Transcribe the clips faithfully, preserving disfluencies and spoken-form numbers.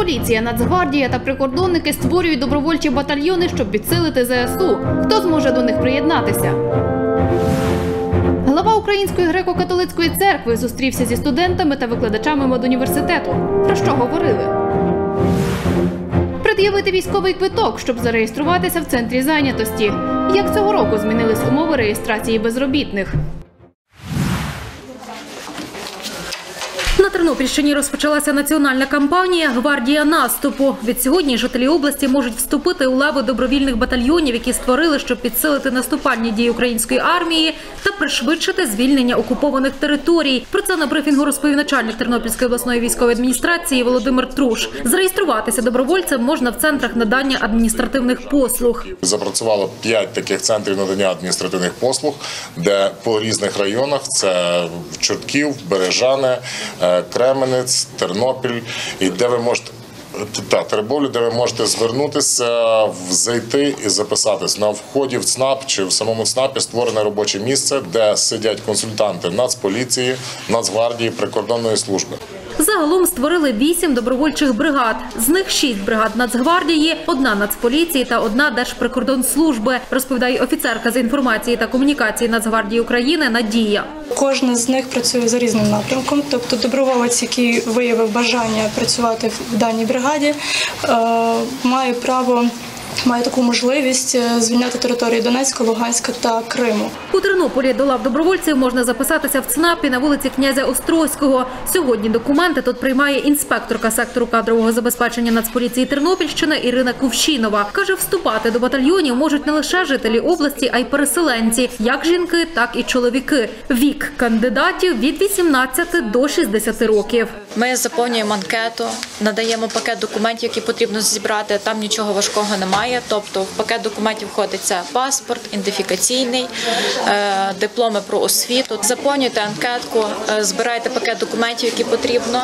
Поліція, Нацгвардія та прикордонники створюють добровольчі батальйони, щоб підсилити зе ес у. Хто зможе до них приєднатися? Глава Української греко-католицької церкви зустрівся зі студентами та викладачами медуніверситету. Про що говорили? Пред'явити військовий квиток, щоб зареєструватися в центрі зайнятості. Як цього року змінились умови реєстрації безробітних? На Тернопільщині розпочалася національна кампанія «Гвардія наступу». Від сьогодні жителі області можуть вступити у лави добровільних батальйонів, які створили, щоб підсилити наступальні дії української армії та пришвидшити звільнення окупованих територій. Про це на брифінгу розповів начальник Тернопільської обласної військової адміністрації Володимир Труш. Зареєструватися добровольцем можна в центрах надання адміністративних послуг. Запрацювало п'ять таких центрів надання адміністративних послуг, де по різних районах – це Чортків, Бережане, Кременець, Тернопіль, і де ви можете та Теребовлю, де ви можете звернутися, зайти і записатись. На вході в ЦНАП чи в самому ЦНАПі створене робоче місце, де сидять консультанти Нацполіції, Нацгвардії, прикордонної служби. Загалом створили вісім добровольчих бригад. З них шість бригад Нацгвардії, одна Нацполіції та одна Держприкордонслужби, розповідає офіцерка з інформації та комунікації Нацгвардії України Надія. Кожна з них працює за різним напрямком. Тобто доброволець, який виявив бажання працювати в даній бригаді, має право має таку можливість звільняти території Донецька, Луганська та Криму. У Тернополі до лав добровольців можна записатися в ЦНАПі на вулиці князя Острозького. Сьогодні документи тут приймає інспекторка сектору кадрового забезпечення Нацполіції Тернопільщини Ірина Кувшінова. Каже, вступати до батальйонів можуть не лише жителі області, а й переселенці, як жінки, так і чоловіки. Вік кандидатів від вісімнадцяти до шістдесяти років. Ми заповнюємо анкету, надаємо пакет документів, які потрібно зібрати. Там нічого важкого немає. Тобто в пакет документів входить це паспорт, ідентифікаційний, дипломи про освіту. Заповнюєте анкетку, збираєте пакет документів, які потрібно,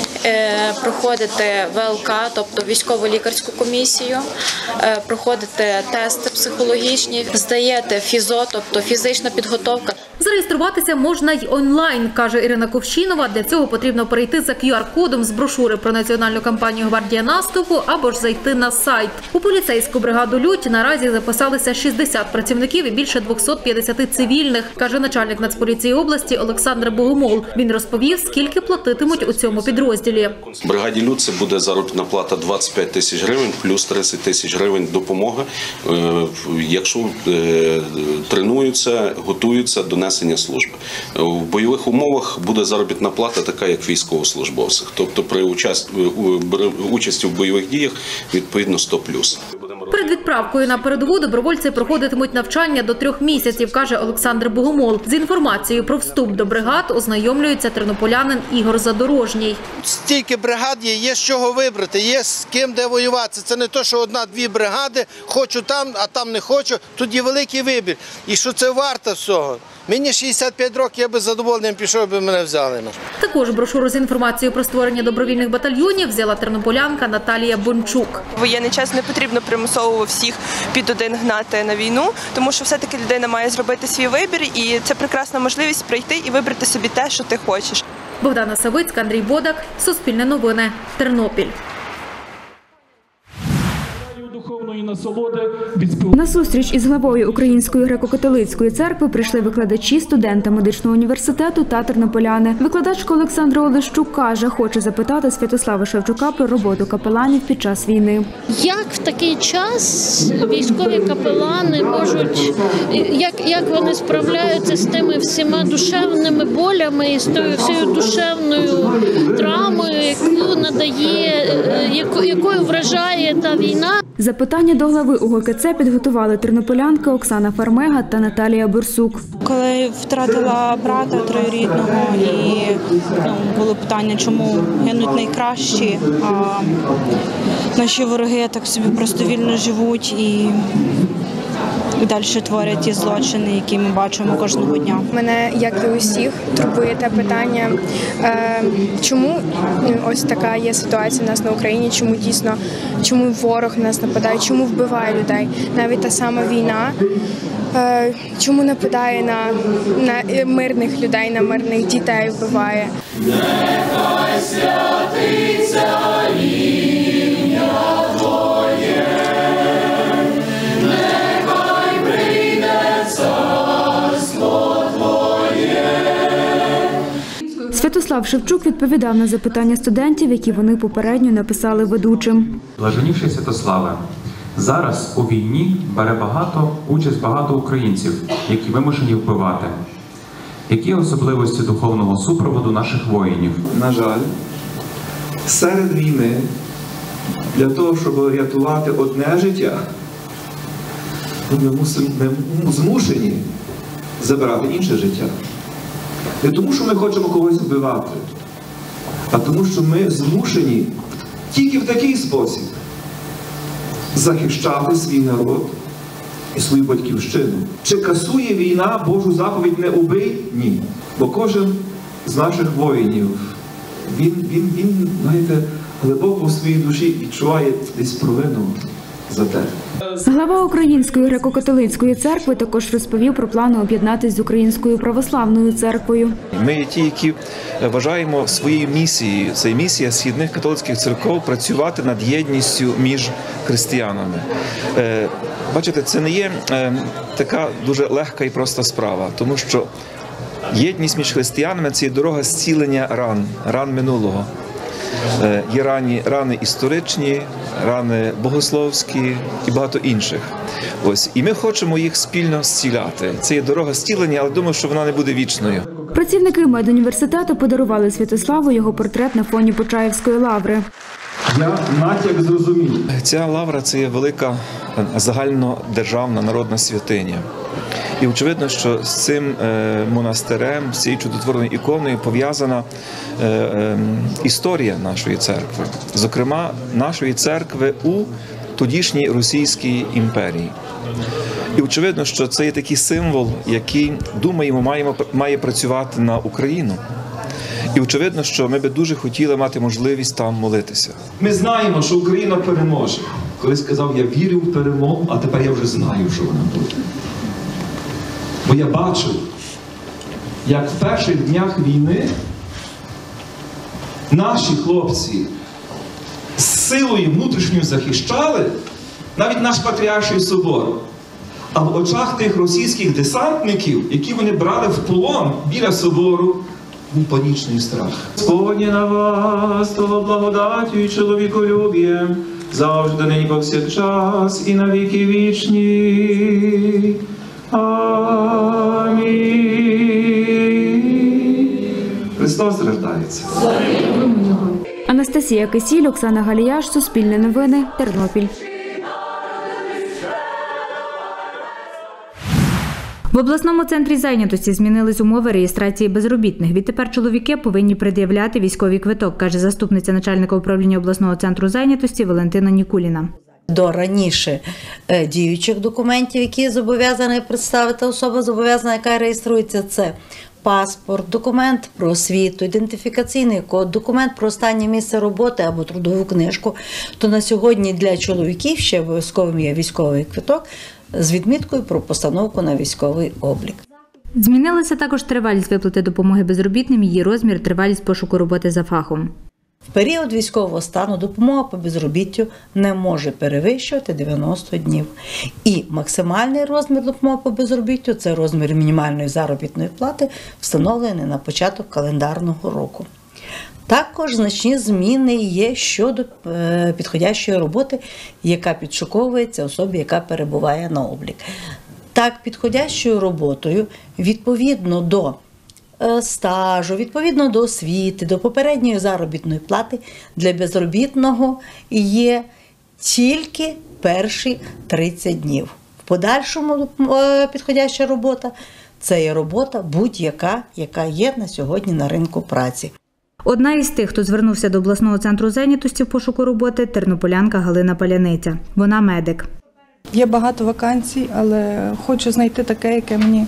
проходите ве ел ка, тобто військово-лікарську комісію, проходите тести психологічні, здаєте фізо, тобто фізична підготовка. Зареєструватися можна й онлайн, каже Ірина Ковшінова. Для цього потрібно перейти за кю ар-кодом з брошури про національну кампанію «Гвардія наступу» або ж зайти на сайт. У поліцейську бригаду «Лють» наразі записалися шістдесят працівників і більше двохсот п'ятдесят цивільних, каже начальник Нацполіції області Олександр Богомол. Він розповів, скільки платитимуть у цьому підрозділі. В бригаді «Лють» це буде заробітна плата двадцять п'ять тисяч гривень, плюс тридцять тисяч гривень допомога, якщо тренуються, готуються до несення служби. В бойових умовах буде заробітна плата така, як військовослужбовців. Тобто при участі в бойових діях відповідно сто плюс. Перед відправкою на передову добровольці проходитимуть навчання до трьох місяців, каже Олександр Богомол. З інформацією про вступ до бригад ознайомлюється тернополянин Ігор Задорожній. Стільки бригад є, є з чого вибрати, є з ким де воювати. Це не те, що одна-дві бригади, хочу там, а там не хочу. Тут є великий вибір. І що це варто всього. Мені шістдесят п'ять років, я би з задоволенням пішов, аби мене взяли. Також брошуру з інформацією про створення добровільних батальйонів взяла тернополянка Наталія Бончук. В воєнний час не потрібно примусово всіх під один гнати на війну, тому що все-таки людина має зробити свій вибір, і це прекрасна можливість прийти і вибрати собі те, що ти хочеш. Богдана Савицька, Андрій Бодак, Суспільне новини, Тернопіль. На зустріч із главою Української греко-католицької церкви прийшли викладачі, студенти медичного університету та тернополяни. Викладачка Олександра Олещук каже, хоче запитати Святослава Шевчука про роботу капеланів під час війни. Як в такий час військові капелани можуть, як, як вони справляються з тими всіма душевними болями і з тою всією душевною травмою, яку надає, яку, якою вражає та війна? Запитання до глави у ге ка це підготували тернополянка Оксана Фармега та Наталія Бурсук. Коли втратила брата троюрідного і ну, було питання, чому гинуть найкращі, а наші вороги так собі просто вільно живуть і далі творять ті злочини, які ми бачимо кожного дня. Мене, як і усіх, турбує те питання, чому ось така є ситуація в нас на Україні, чому дійсно, чому ворог на нас нападає, чому вбиває людей. Навіть та сама війна, чому нападає на, на мирних людей, на мирних дітей вбиває. Нехай святиться ім'я Святослав Шевчук відповідав на запитання студентів, які вони попередньо написали ведучим. Блаженніший Святославе, зараз у війні бере багато участь багато українців, які вимушені вбивати. Які особливості духовного супроводу наших воїнів? На жаль, серед війни для того, щоб рятувати одне життя, ми, мусимо, ми змушені забирати інше життя. Не тому, що ми хочемо когось вбивати, а тому, що ми змушені тільки в такий спосіб захищати свій народ і свою батьківщину. Чи касує війна Божу заповідь «не убий»? Ні. Бо кожен з наших воїнів, він, він, він, знаєте, глибоко у своїй душі відчуває десь провину за те. Глава Української греко-католицької церкви також розповів про плани об'єднатися з Українською православною церквою. Ми є ті, які вважаємо своєю місією, це місія східних католицьких церков, працювати над єдністю між християнами. Бачите, це не є така дуже легка і проста справа, тому що єдність між християнами – це є дорога зцілення ран, ран минулого. Є рані, рани історичні, рани богословські і багато інших. Ось. І ми хочемо їх спільно зціляти. Це є дорога зцілення, але думаю, що вона не буде вічною. Працівники медуніверситету подарували Святославу його портрет на фоні Почаївської лаври. Я натяк зрозумів. Ця лавра – це є велика загальнодержавна народна святиня. І очевидно, що з цим монастирем, з цією чудотворною іконою пов'язана історія нашої церкви. Зокрема, нашої церкви у тодішній Російській імперії. І очевидно, що це є такий символ, який, думаємо, маємо, має працювати на Україну. І очевидно, що ми би дуже хотіли мати можливість там молитися. Ми знаємо, що Україна переможе. Колись сказав, я вірю в перемогу, а тепер я вже знаю, що вона буде. Бо я бачив, як в перших днях війни наші хлопці з силою внутрішньою захищали навіть наш Патріарший собор. А в очах тих російських десантників, які вони брали в полон біля собору, був панічний страх. Господнє на вас, того благодаттю і чоловіколюб'єм, завжди, нині повсякчас і на віки вічні. Амінь. Христос рождається. Анастасія Кисіль, Оксана Галіяш, Суспільне новини, Тернопіль. В обласному центрі зайнятості змінились умови реєстрації безробітних. Відтепер чоловіки повинні пред'являти військовий квиток, каже заступниця начальника управління обласного центру зайнятості Валентина Нікуліна. До раніше діючих документів, які зобов'язана представити особа зобов'язана, яка реєструється, це паспорт, документ про освіту, ідентифікаційний код, документ про останнє місце роботи або трудову книжку, то на сьогодні для чоловіків ще обов'язковим є військовий квиток з відміткою про постановку на військовий облік. Змінилася також тривалість виплати допомоги безробітним, її розмір, тривалість пошуку роботи за фахом. В період військового стану допомога по безробіттю не може перевищувати дев'яносто днів. І максимальний розмір допомоги по безробіттю – це розмір мінімальної заробітної плати, встановлений на початок календарного року. Також значні зміни є щодо підходящої роботи, яка підшуковується особі, яка перебуває на облік. Так, підходящою роботою, відповідно до стажу, відповідно до освіти, до попередньої заробітної плати для безробітного є тільки перші тридцять днів. В подальшому підходяща робота – це є робота будь-яка, яка є на сьогодні на ринку праці. Одна із тих, хто звернувся до обласного центру зайнятості в пошуку роботи – тернополянка Галина Паляниця. Вона медик. Є багато вакансій, але хочу знайти таке, яке мені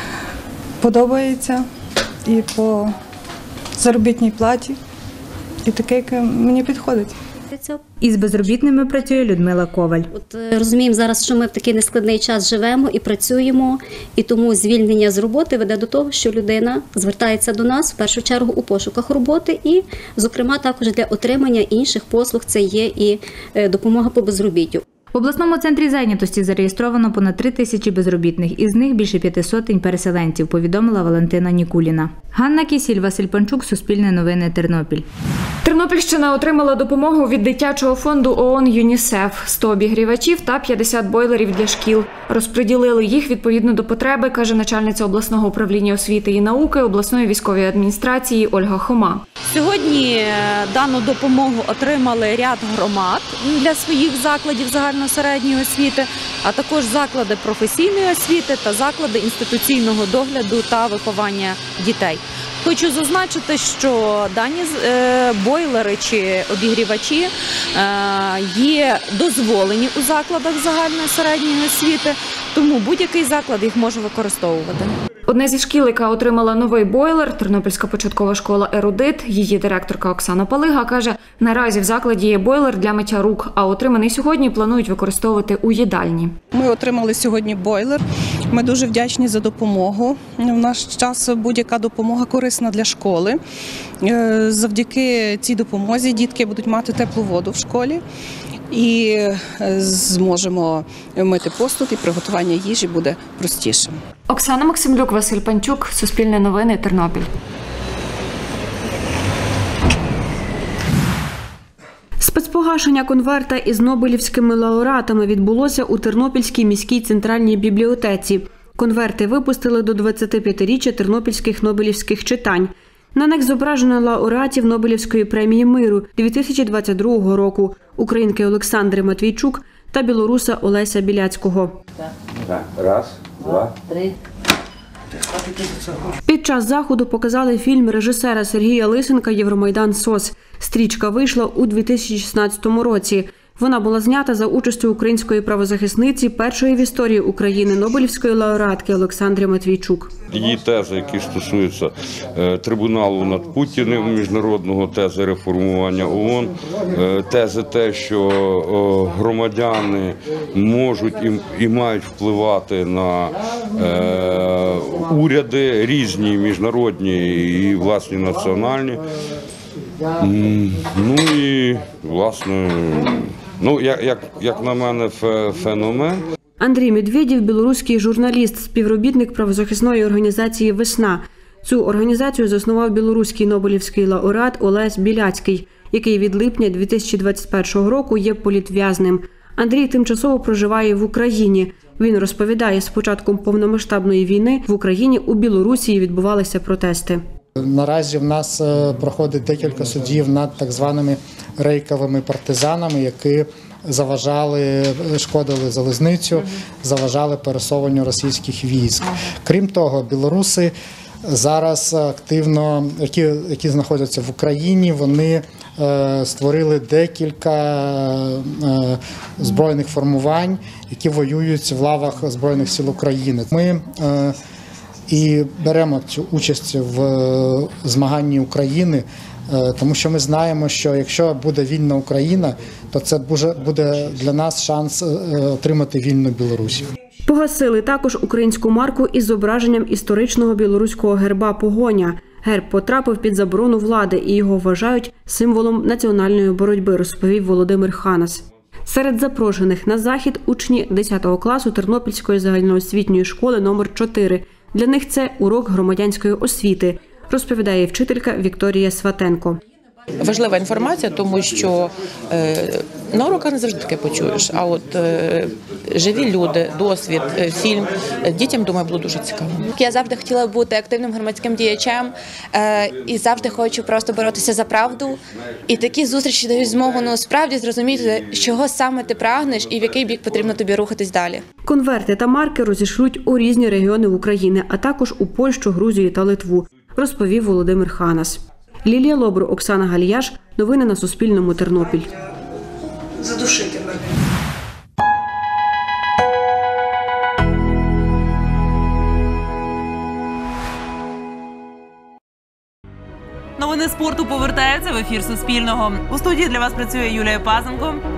подобається і по заробітній платі, і таке, яке мені підходить. Із безробітними працює Людмила Коваль. От розуміємо зараз, що ми в такий нескладний час живемо і працюємо, і тому звільнення з роботи веде до того, що людина звертається до нас в першу чергу у пошуках роботи і, зокрема, також для отримання інших послуг це є і допомога по безробіттю. В обласному центрі зайнятості зареєстровано понад три тисячі безробітних, із них більше п'яти сотень переселенців, повідомила Валентина Нікуліна. Ганна Кісіль, Василь Панчук, Суспільне новини, Тернопіль. Тернопільщина отримала допомогу від дитячого фонду ООН ЮНІСЕФ – сто обігрівачів та п'ятдесят бойлерів для шкіл. Розподілили їх відповідно до потреби, каже начальниця обласного управління освіти і науки обласної військової адміністрації Ольга Хома. Сьогодні дану допомогу отримали ряд громад для своїх закладів загальносередньої освіти, а також заклади професійної освіти та заклади інституційного догляду та виховання дітей. Хочу зазначити, що дані бойлери чи обігрівачі є дозволені у закладах загальної середньої освіти, тому будь-який заклад їх може використовувати. Одна зі шкіл, яка отримала новий бойлер – Тернопільська початкова школа «Ерудит». Її директорка Оксана Палига каже, наразі в закладі є бойлер для миття рук, а отриманий сьогодні планують використовувати у їдальні. Ми отримали сьогодні бойлер. Ми дуже вдячні за допомогу. В наш час будь-яка допомога корисна для школи. Завдяки цій допомозі дітки будуть мати теплу воду в школі і зможемо мити посуд, і приготування їжі буде простішим. Оксана Максимлюк, Василь Панчук, Суспільне новини, Тернопіль. Спецпогашення конверта із нобелівськими лауреатами відбулося у Тернопільській міській центральній бібліотеці. Конверти випустили до двадцятип'ятиріччя тернопільських нобелівських читань. На них зображено лауреатів Нобелівської премії миру дві тисячі двадцять другого року, українки Олександри Матвійчук та білоруса Олеся Біляцького. Раз, два, три. Під час заходу показали фільм режисера Сергія Лисенка «Євромайдан СОС». Стрічка вийшла у дві тисячі шістнадцятому році. Вона була знята за участю української правозахисниці, першої в історії України нобелівської лауреатки Олександри Матвійчук. Її тези, які стосуються е, трибуналу над Путіним, міжнародного тези реформування ООН, е, тези те, що е, громадяни можуть і, і мають впливати на е, уряди різні, міжнародні і власні національні. Ну і, власне, ну, як, як, як на мене, феномен. Андрій Медведєв – білоруський журналіст, співробітник правозахисної організації «Весна». Цю організацію заснував білоруський нобелівський лауреат Олесь Біляцький, який від липня дві тисячі двадцять першого року є політв'язним. Андрій тимчасово проживає в Україні. Він розповідає, з початком повномасштабної війни в Україні у Білорусі відбувалися протести. Наразі в нас проходить декілька судів над так званими рейковими партизанами, які заважали, шкодили залізницю, заважали пересуванню російських військ. Крім того, білоруси зараз активно, які, які знаходяться в Україні, вони е, створили декілька е, збройних формувань, які воюють в лавах Збройних сил України. Ми е, і беремо цю участь в змаганні України, тому що ми знаємо, що якщо буде вільна Україна, то це буде для нас шанс отримати вільну Білорусь. Погасили також українську марку із зображенням історичного білоруського герба «Погоня». Герб потрапив під заборону влади і його вважають символом національної боротьби, розповів Володимир Ханас. Серед запрошених на захід учні десятого класу Тернопільської загальноосвітньої школи номер чотири. Для них це урок громадянської освіти, розповідає вчителька Вікторія Сватенко. Важлива інформація, тому що е, на уроках не завжди таке почуєш, а от е, живі люди, досвід, е, фільм, дітям, думаю, було дуже цікаво. Я завжди хотіла бути активним громадським діячем е, і завжди хочу просто боротися за правду. І такі зустрічі дають змогу ну, справді зрозуміти, чого саме ти прагнеш і в який бік потрібно тобі рухатись далі. Конверти та марки розішлють у різні регіони України, а також у Польщу, Грузію та Литву, розповів Володимир Ханас. Лілія Лобро, Оксана Галіяш. Новини на Суспільному. Тернопіль. Задушити мене. Новини спорту повертаються в ефір Суспільного. У студії для вас працює Юлія Пазенко.